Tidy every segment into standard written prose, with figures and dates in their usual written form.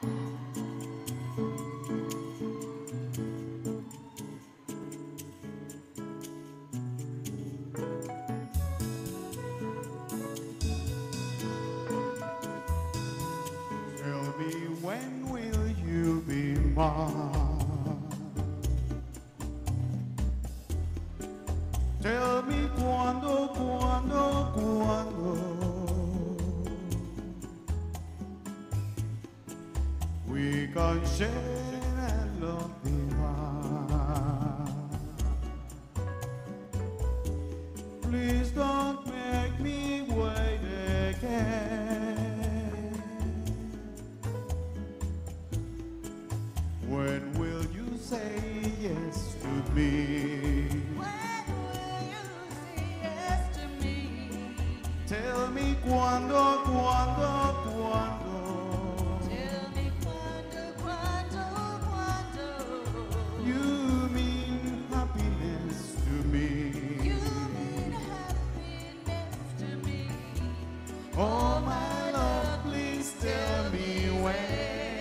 Tell me, when will you be mine? Tell me cuando, cuando, cuando we can share that love divine. Please don't make me wait again. When will you say yes to me? When will you say yes to me? Tell me cuando, cuando, cuando. Tell me quando, quando, quando. You mean happiness to me. You mean happiness to me. Oh my love, please tell me when.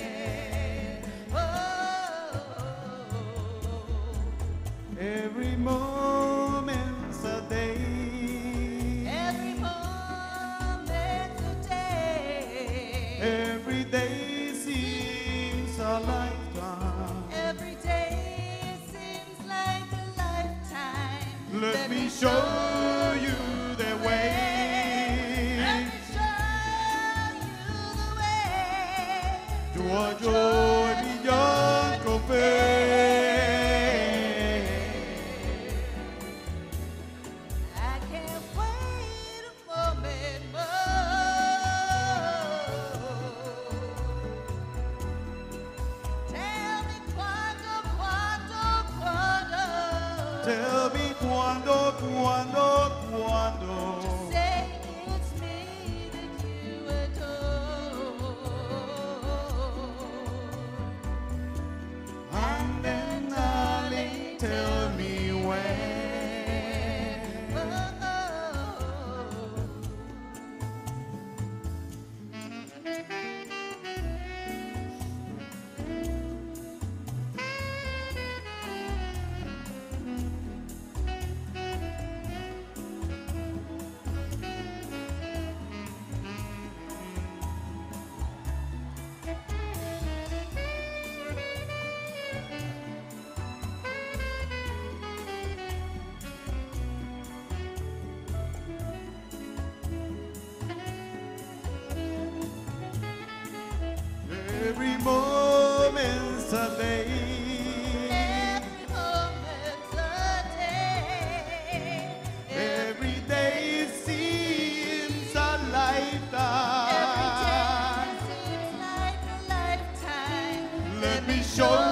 Every moment's a day. Every moment's a day. Every day seems a lifetime. Every day seems like a lifetime. Let me show you the way. Let me show you the way. To a joy beyond compare. I can't wait a moment more. Tell me quando, quando, quando. Tell me cuando, cuando, cuando. Say it's me that you adore. And then darling, tell me when. Every moment's a day. Every moment's a day. Every day seems a lifetime. Every day seems like a lifetime. Let me show